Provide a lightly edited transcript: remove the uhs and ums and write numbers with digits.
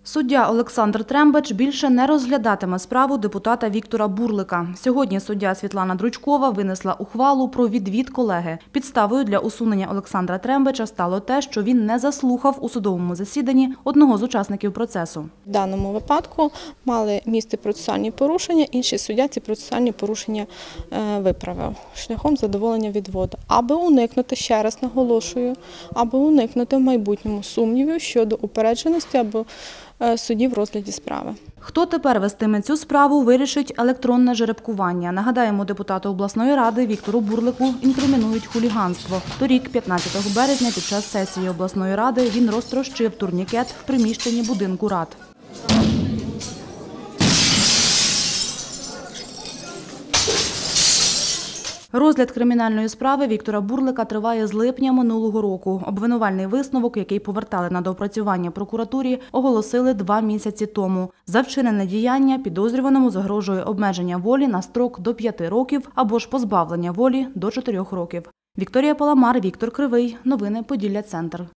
Суддя Олександр Трембач більше не розглядатиме справу депутата Віктора Бурлика. Сьогодні суддя Світлана Дручкова винесла ухвалу про відвід колеги. Підставою для усунення Олександра Трембача стало те, що він не заслухав у судовому засіданні одного з учасників процесу. В даному випадку мали місце процесуальні порушення, інший суддя ці процесуальні порушення виправив шляхом задоволення відводу. Аби уникнути, ще раз наголошую, аби уникнути в майбутньому сумнівів щодо упередженості або судді в розгляді справи. Хто тепер вестиме цю справу, вирішить електронне жеребкування. Нагадаємо, депутату обласної ради Віктору Бурлику інкримінують хуліганство. Торік, 15 березня, під час сесії обласної ради він розтрощив турнікет в приміщенні будинку рад. Розгляд кримінальної справи Віктора Бурлика триває з липня минулого року. Обвинувальний висновок, який повертали на доопрацювання прокуратурі, оголосили 2 місяці тому. За вчинене діяння підозрюваному загрожує обмеження волі на строк до 5 років або ж позбавлення волі до 4 років. Вікторія Паламар, Віктор Кривий. Новини Поділля Центр.